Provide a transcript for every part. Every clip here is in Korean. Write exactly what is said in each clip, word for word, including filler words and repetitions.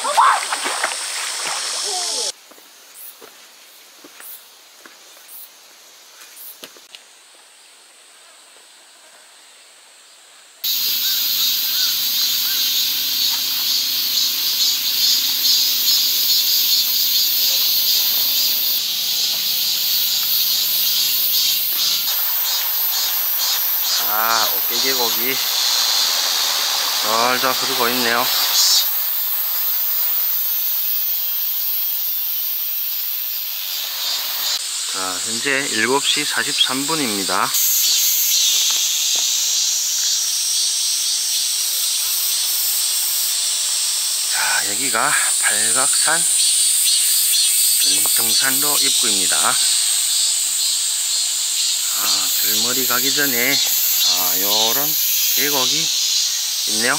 아, 어깨 계곡이 잘 흐르고 있네요. 자, 현재 일곱 시 사십삼 분입니다. 자, 여기가 팔각산 등산로 입구입니다. 아, 들머리 가기 전에 아, 요런 계곡이 있네요.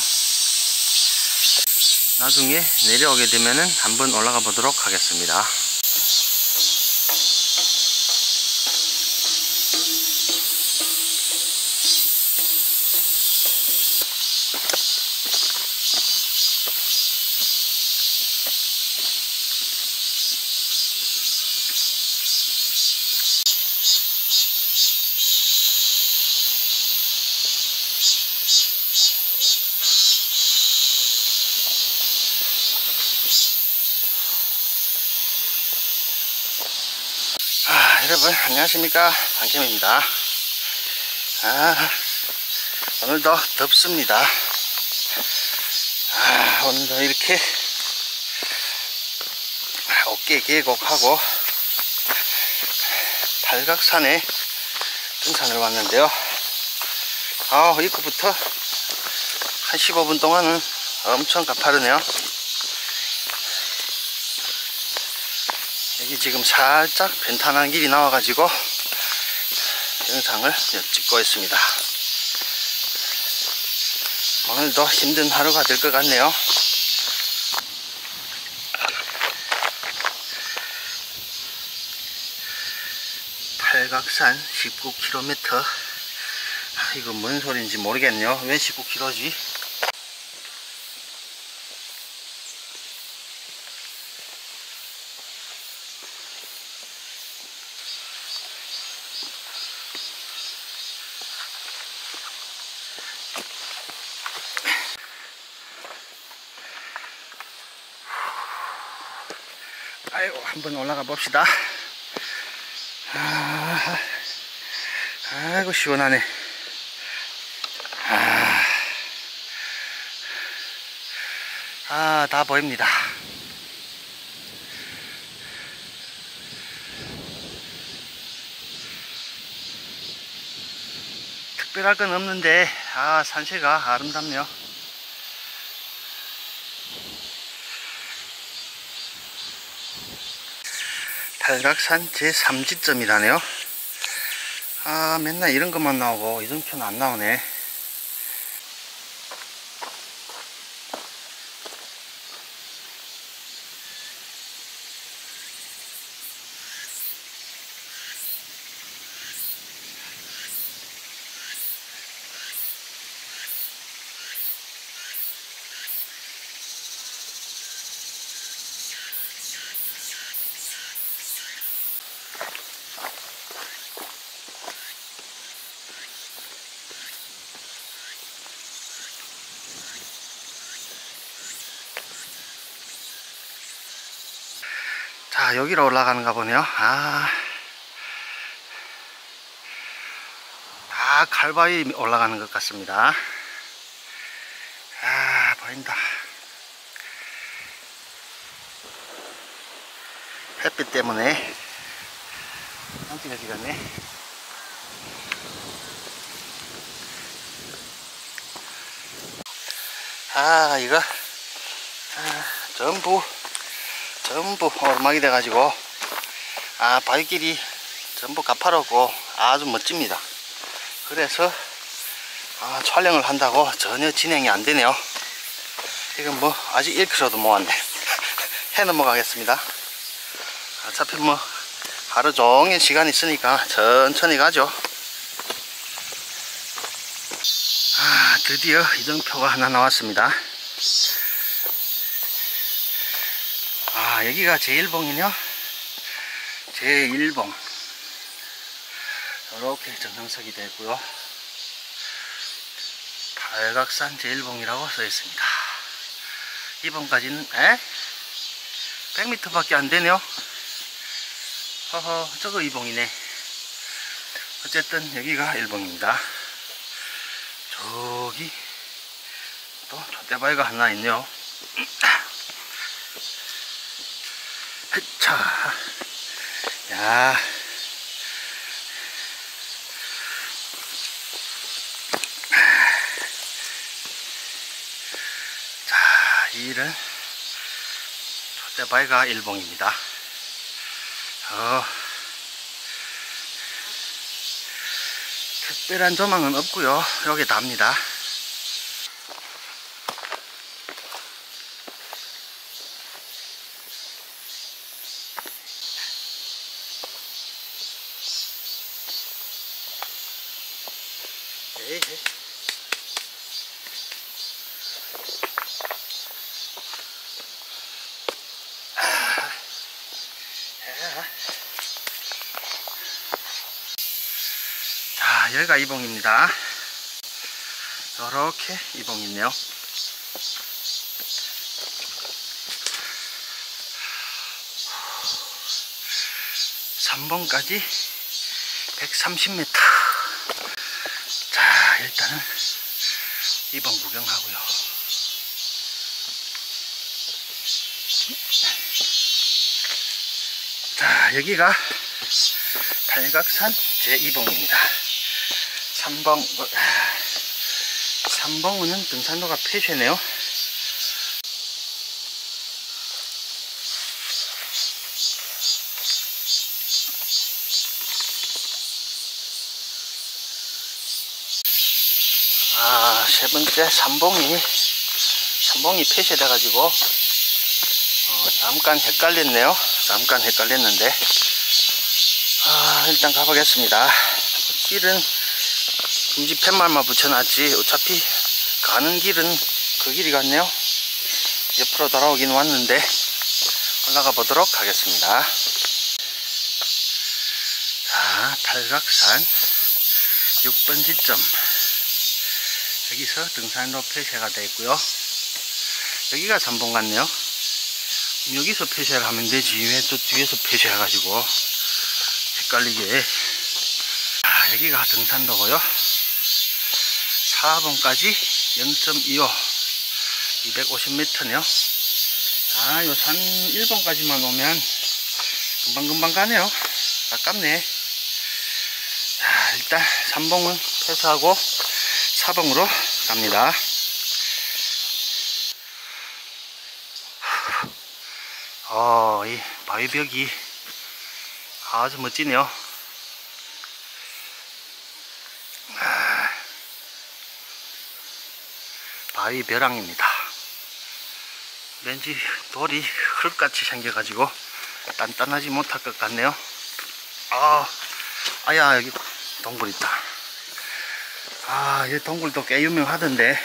나중에 내려오게 되면은 한번 올라가 보도록 하겠습니다. 아, 여러분 안녕하십니까, 강캠입니다. 아, 오늘도 덥습니다. 아, 오늘도 이렇게 어깨 계곡하고 팔각산에 등산을 왔는데요. 아, 입구부터 한 십오 분 동안은 엄청 가파르네요. 여기 지금 살짝 변탄한 길이 나와가지고 영상을 찍고 있습니다. 오늘도 힘든 하루가 될 것 같네요. 팔각산 십구 킬로미터. 이거 뭔 소리인지 모르겠네요. 왜 십구 킬로미터지? 아이고, 한번 올라가 봅시다. 아, 아이고 시원하네. 아, 아, 다 보입니다. 특별할 건 없는데 아, 산세가 아름답네요. 팔각산 제삼 지점이라네요. 아, 맨날 이런 것만 나오고 이정표는 안 나오네. 자, 여기로 올라가는가 보네요. 아, 다 칼바위 올라가는 것 같습니다. 아, 보인다. 햇빛 때문에 깜찍이 지갔네. 아, 이거 아, 전부 전부 오르막이 돼 가지고 아, 바위길이 전부 가파르고 아주 멋집니다. 그래서 아, 촬영을 한다고 전혀 진행이 안 되네요. 이건 뭐 아직 일 킬로미터도 못 왔네. 해 넘어가겠습니다. 어차피 뭐 하루 종일 시간 있으니까 천천히 가죠. 아, 드디어 이정표가 하나 나왔습니다. 자, 여기가 제일 봉이네요. 제일 봉. 이렇게 정상석이 되고요. 팔각산 제일 봉이라고 써 있습니다. 이 봉까지는 에? 백 미터 밖에 안 되네요. 허허, 저거 이 봉이네. 어쨌든 여기가 일 봉입니다. 저기 또 촛대바위가 하나 있네요. 자, 야, 자, 이는 촛대바위가 일 봉입니다. 어, 특별한 조망은 없고요. 여기 답니다. 에이, 에이. 자, 여기가 이 봉입니다. 이렇게 이 봉 있네요. 삼 봉까지 백삼십 미터. 자, 일단은 이 봉 구경하고요. 자, 여기가 팔각산 제이 봉입니다. 삼 봉, 삼 봉은 등산로가 폐쇄네요. 아, 세 번째 삼 봉이, 삼 봉이 폐쇄돼 가지고, 어, 잠깐 헷갈렸네요. 잠깐 헷갈렸는데, 아, 일단 가보겠습니다. 길은 금지 팻말만 붙여놨지, 어차피 가는 길은 그 길이 같네요. 옆으로 돌아오긴 왔는데, 올라가 보도록 하겠습니다. 자, 팔각산 육 번 지점. 여기서 등산로 폐쇄가 되어 있고요. 여기가 삼 봉 같네요. 여기서 폐쇄를 하면 되지 왜 또 뒤에서 폐쇄해가지고 헷갈리게. 아, 여기가 등산로고요. 사 봉까지 영 점 이오, 이백오십 미터네요. 아, 요 산 일 봉까지만 오면 금방금방 가네요. 아깝네. 자, 일단 삼 봉은 폐쇄하고 사 봉으로 갑니다. 어, 이 바위벽이 아주 멋지네요. 바위 벼랑입니다. 왠지 돌이 흙같이 생겨가지고 단단하지 못할 것 같네요. 아, 아야, 여기 동굴 있다. 아, 이 동굴도 꽤 유명하던데.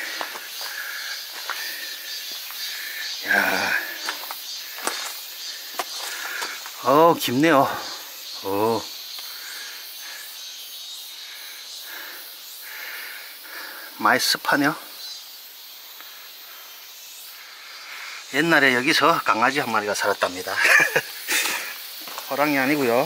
야, 어, 깊네요. 어, 많이 습하네요. 옛날에 여기서 강아지 한 마리가 살았답니다. 호랑이 아니고요.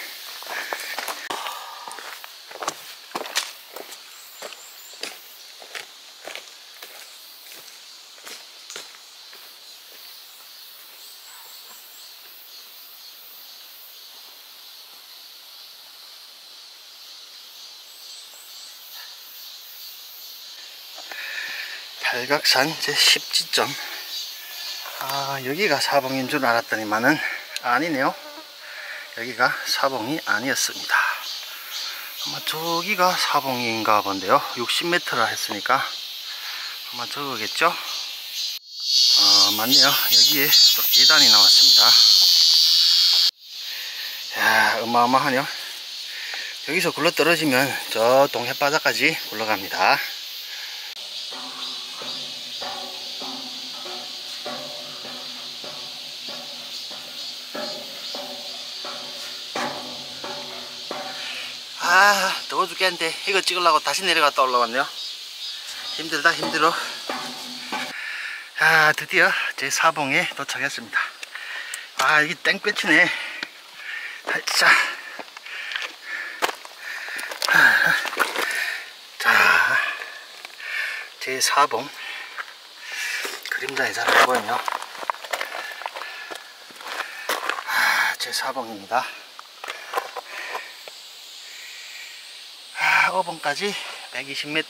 팔각산 제십 지점. 아, 여기가 사 봉인 줄 알았더니만은 아니네요. 여기가 사 봉이 아니었습니다. 아마 저기가 사 봉인가 본데요. 육십 미터라 했으니까 아마 저거겠죠. 어, 맞네요. 여기에 또 계단이 나왔습니다. 야, 어마어마하네요. 여기서 굴러 떨어지면 저 동해바다까지 굴러갑니다. 아, 더워 죽겠는데 이거 찍으려고 다시 내려갔다 올라왔네요. 힘들다 힘들어. 아, 드디어 제 사봉에 도착했습니다. 아, 이게 땡볕이네. 자, 자, 제 사봉 그림자에 잘 안 보이네요. 아, 제 사봉입니다. 아, 어봉까지 백이십 미터.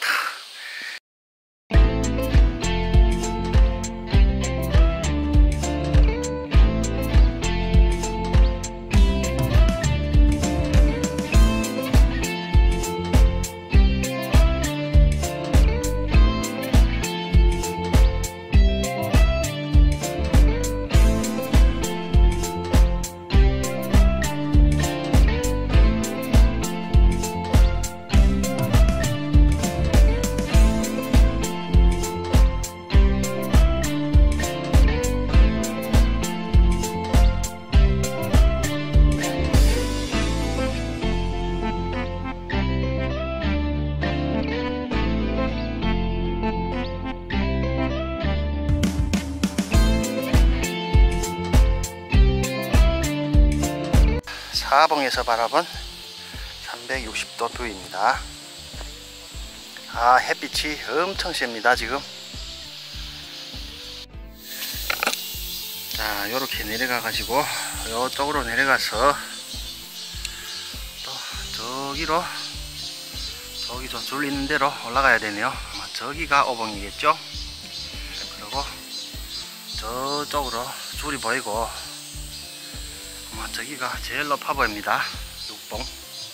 사봉에서 바라본 삼백육십 도 뷰입니다. 아, 햇빛이 엄청 셉니다 지금. 자, 요렇게 내려가 가지고 요쪽으로 내려가서 또 저기로 저기 저 줄 있는 대로 올라가야 되네요. 아마 저기가 오봉이겠죠. 그리고 저쪽으로 줄이 보이고 아마 저기가 제일 높아 보입니다. 육봉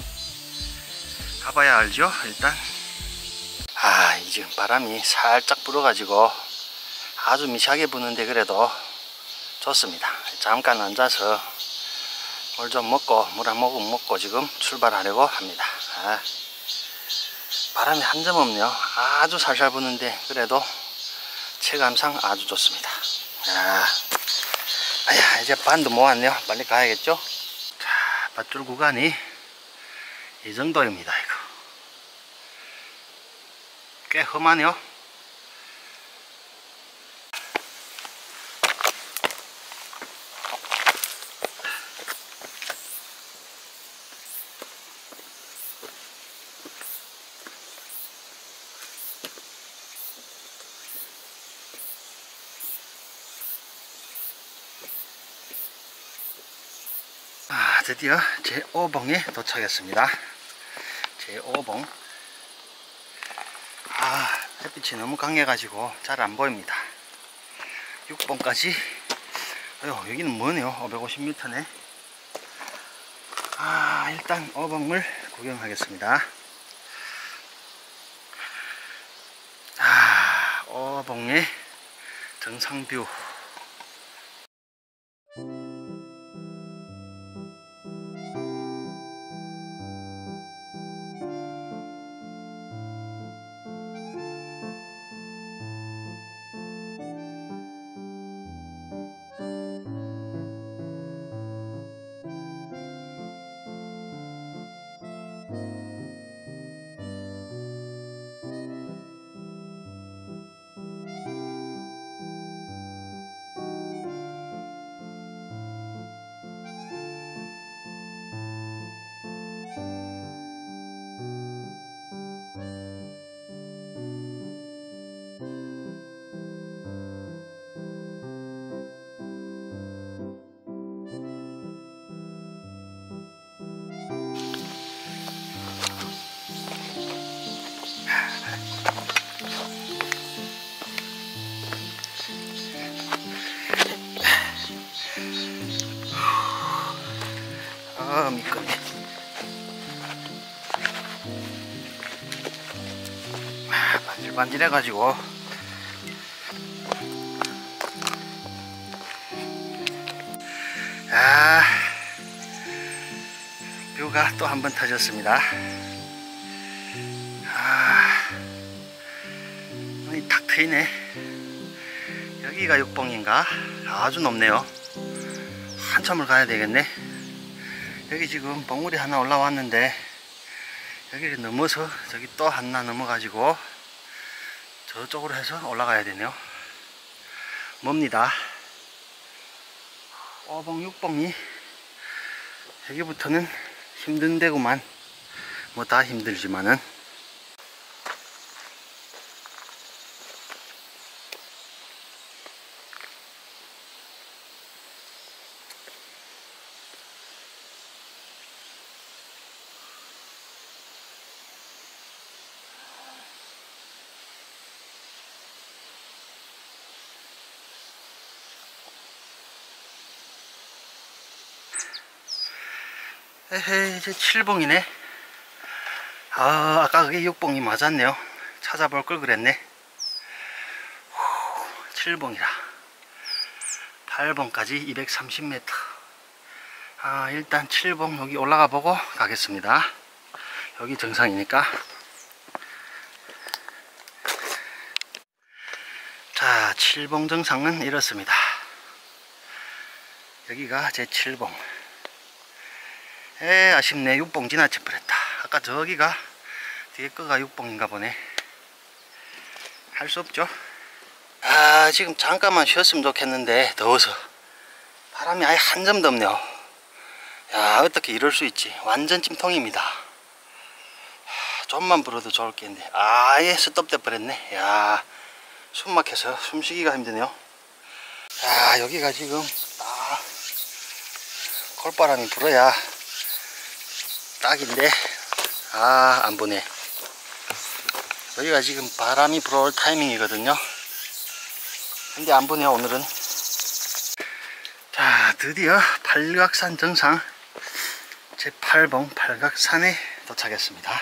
가봐야 알죠. 일단 아, 이 지금 바람이 살짝 불어 가지고 아주 미세하게 부는데 그래도 좋습니다. 잠깐 앉아서 물 좀 먹고 물 한 모금 먹고 지금 출발하려고 합니다. 아, 바람이 한 점 없네요. 아주 살살 부는데 그래도 체감상 아주 좋습니다. 아, 아야, 이제 반도 모았네요. 빨리 가야겠죠. 자, 밧줄 구간이 이 정도입니다. 이거 꽤 험하네요. 아, 드디어 제오 봉에 도착했습니다. 제오 봉. 아, 햇빛이 너무 강해가지고 잘 안 보입니다. 육 봉까지. 아유, 여기는 뭐네요. 오백오십 미터네. 아, 일단 오 봉을 구경하겠습니다. 아, 오 봉의 정상 뷰. 아, 미끄네. 아, 반질반질해 가지고 아, 뷰가 또 한 번 터졌습니다. 아, 탁 트이네. 여기가 육 봉인가? 아주 높네요. 한참을 가야 되겠네. 여기 지금 봉우리 하나 올라왔는데 여기를 넘어서 저기 또 하나 넘어가지고 저쪽으로 해서 올라가야 되네요. 멉니다. 오봉 육봉이 여기부터는 힘든 데구만. 뭐 다 힘들지만은. 에헤이, 이제 칠봉이네. 아, 아까 그게 육봉이 맞았네요. 찾아볼 걸 그랬네. 칠봉이라. 팔봉까지 이백삼십 미터. 아, 일단 칠봉 여기 올라가 보고 가겠습니다. 여기 정상이니까. 자, 칠봉 정상은 이렇습니다. 여기가 제 칠봉. 에, 아쉽네. 육봉 지나쳐 버렸다. 아까 저기가 뒤에 거가 육봉인가 보네. 할 수 없죠. 아, 지금 잠깐만 쉬었으면 좋겠는데 더워서 바람이 아예 한 점도 없네요. 야, 어떻게 이럴 수 있지. 완전 찜통입니다. 하, 좀만 불어도 좋을 겠는데 아예 스톱돼 버렸네. 야, 숨 막혀서 숨쉬기가 힘드네요. 야, 여기가 지금 딱 콜바람이 불어야 딱인데, 아, 안 부네. 여기가 지금 바람이 불어올 타이밍이거든요. 근데 안 부네요, 오늘은. 자, 드디어 팔각산 정상 제팔 봉 팔각산에 도착했습니다.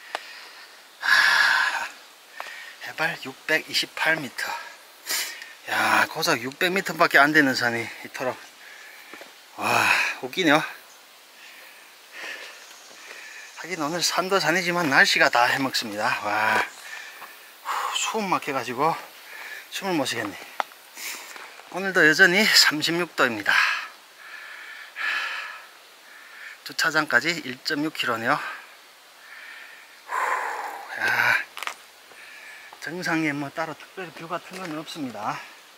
하, 해발 육백이십팔 미터. 야, 고작 육백 미터 밖에 안 되는 산이 이토록. 와, 웃기네요. 하긴 오늘 산도 산이지만 날씨가 다 해먹습니다. 와, 숨 막혀가지고 숨을 못 쉬겠네. 오늘도 여전히 삼십육 도입니다. 주차장까지 일 점 육 킬로미터네요. 야, 정상에 뭐 따로 특별히 뷰 같은 건 없습니다.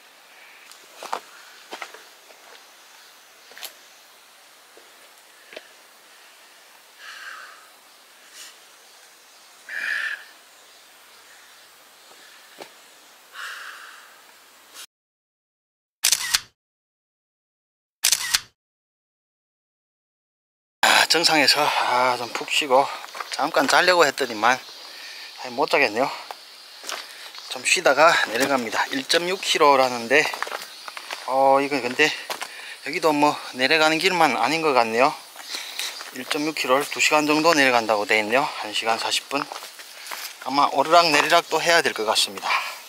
정상에서 아, 좀 푹 쉬고 잠깐 자려고 했더니만 못 자겠네요. 좀 쉬다가 내려갑니다. 일 점 육 킬로미터라는데 어 이거 근데 여기도 뭐 내려가는 길만 아닌 것 같네요. 일 점 육 킬로미터를 두 시간 정도 내려간다고 되어 있네요. 한 시간 사십 분. 아마 오르락 내리락 또 해야 될 것 같습니다.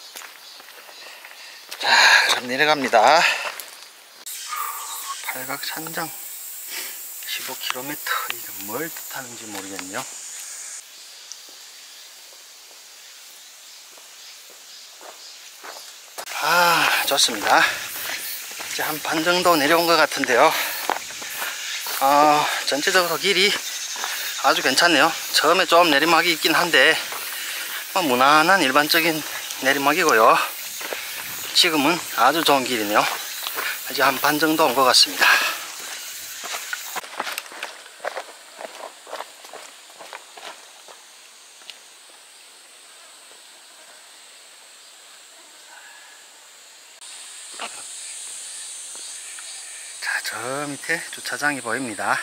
자, 그럼 내려갑니다. 팔각산장 십오 킬로미터. 이게 뭘 뜻하는지 모르겠네요. 아, 좋습니다. 이제 한 반 정도 내려온 것 같은데요. 어, 전체적으로 길이 아주 괜찮네요. 처음에 좀 내리막이 있긴 한데 뭐 무난한 일반적인 내리막이고요. 지금은 아주 좋은 길이네요. 이제 한 반 정도 온 것 같습니다. 자, 저 밑에 주차장이 보입니다.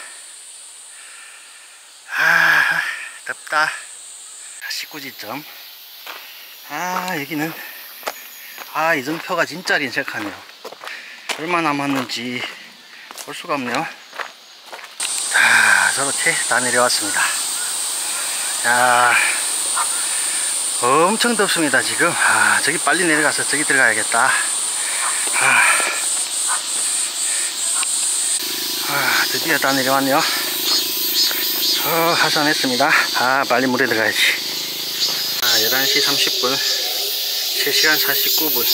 아, 덥다. 식구지점. 아, 여기는 아, 이정표가 진짜 인색하네요. 얼마 남았는지 볼 수가 없네요. 자, 저렇게 다 내려왔습니다. 야, 엄청 덥습니다 지금. 아, 저기 빨리 내려가서 저기 들어가야겠다. 아, 아, 드디어 다 내려왔네요. 어, 하산했습니다. 아, 빨리 물에 들어가야지. 아, 열한 시 삼십 분. 세 시간 사십구 분.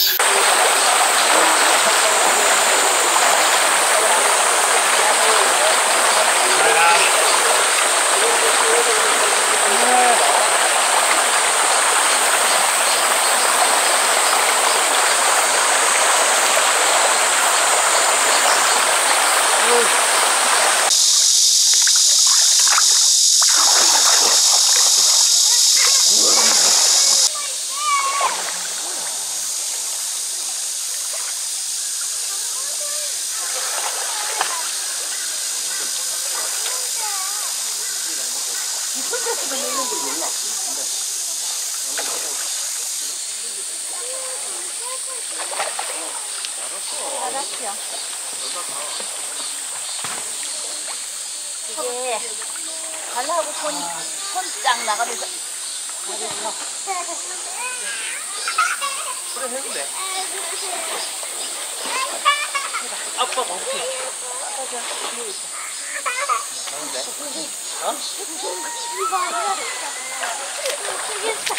아, 알았죠. 이게 발하고 손, 손짝 나가면서 그래서 그래 해도 돼. 아빠 먹지. 하는데? 어?